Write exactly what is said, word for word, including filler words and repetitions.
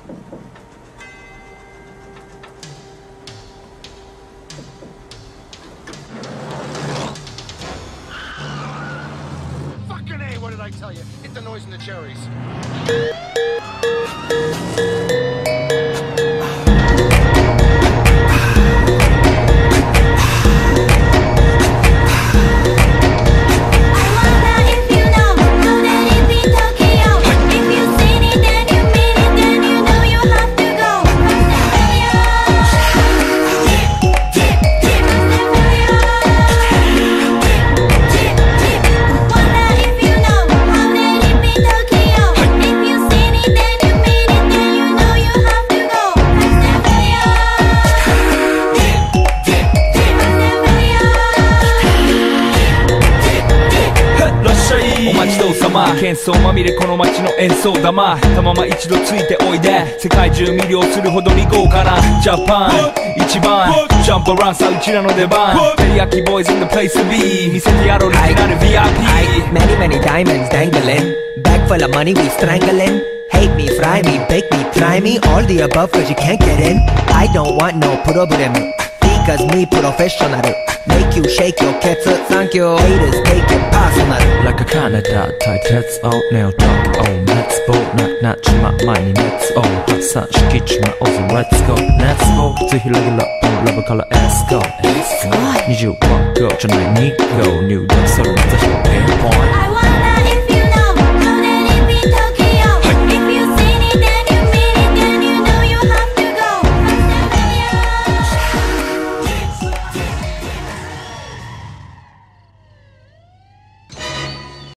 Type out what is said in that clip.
Fucking A, what did I tell you? Hit the noise in the cherries. 喧騒まみれこの街の演奏玉たまま一度ついておいで世界中魅了するほどに豪華なジャパン一番ジャンプアランさうちらの出番テリヤキボーイズ in the place to be 見せてやろうオリジナル ブイアイピー Many many diamonds dangling Bag full of money we strangling Hate me, fry me, bake me, try me All the above cause you can't get in I don't want no problem Because me professional Make you shake your cats Thank you Haters take it personal Like a Canada tight heads out Nail talk oh let's go Not not my money let's go Hot sun敷地まおず let's go Let's go ぜひレギュラーラブから let's goにじゅういち号じゃないに号入力それまた表現 point